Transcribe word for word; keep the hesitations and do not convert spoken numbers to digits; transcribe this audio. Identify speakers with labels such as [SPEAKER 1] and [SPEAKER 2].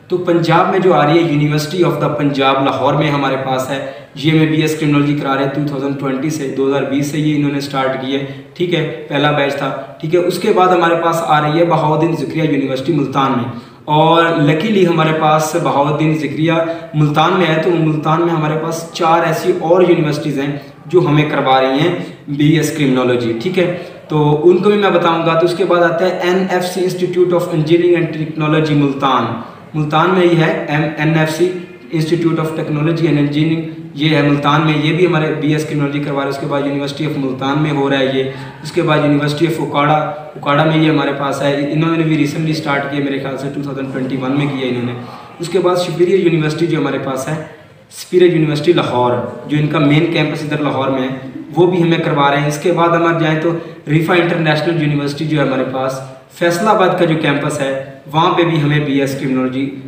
[SPEAKER 1] तो पंजाब में जो आ रही है university of the Punjab Lahore में हमारे पास है, ये में बी एस क्रिमिनोलॉजी करा रहे हैं दो हज़ार बीस से दो हज़ार बीस से ये इन्होंने स्टार्ट की है, ठीक है, पहला बैच था, ठीक है। उसके बाद हमारे पास आ रही है बहाउद्दीन ज़िक्रिया यूनिवर्सिटी मुल्तान में, और लकीली हमारे पास बहाउद्दीन ज़िक्रिया मुल्तान में है, तो मुल्तान में हमारे पास चार ऐसी और यूनिवर्सिटीज़ हैं जो हमें करवा रही हैं बी एस क्रिमिनोलॉजी, ठीक है, तो उनको भी मैं बताऊंगा। तो उसके बाद आता है N F C institute of engineering and technology Multan, Multan में ही है M N F C institute of technology and engineering, ये है मुल्तान में, ये भी हमारे बी एस क्रिमिनोलॉजी करवा रहे हैं। उसके बाद यूनिवर्सिटी ऑफ मुल्तान में हो रहा है ये, उसके बाद यूनिवर्सिटी ऑफ उकाड़ा, उकाड़ा में ये हमारे पास है, इन्होंने भी रिसेंटली स्टार्ट किया, मेरे ख्याल से टू थाउजेंड ट्वेंटी वन में किया इन्होंने। उसके बाद सुपीरियर यूनिवर्सिटी जो हमारे पास है, सुपीरियर यूनिवर्सिटी लाहौर, जो इनका मेन कैंपस इधर लाहौर में है, वो भी हमें करवा रहे हैं। इसके बाद हमारे जाएँ तो रिफा इंटरनेशनल यूनिवर्सिटी जो है हमारे पास, फैसलाबाद का जो कैंपस है, वहाँ पे भी हमें बी एस क्रिमिनोलॉजी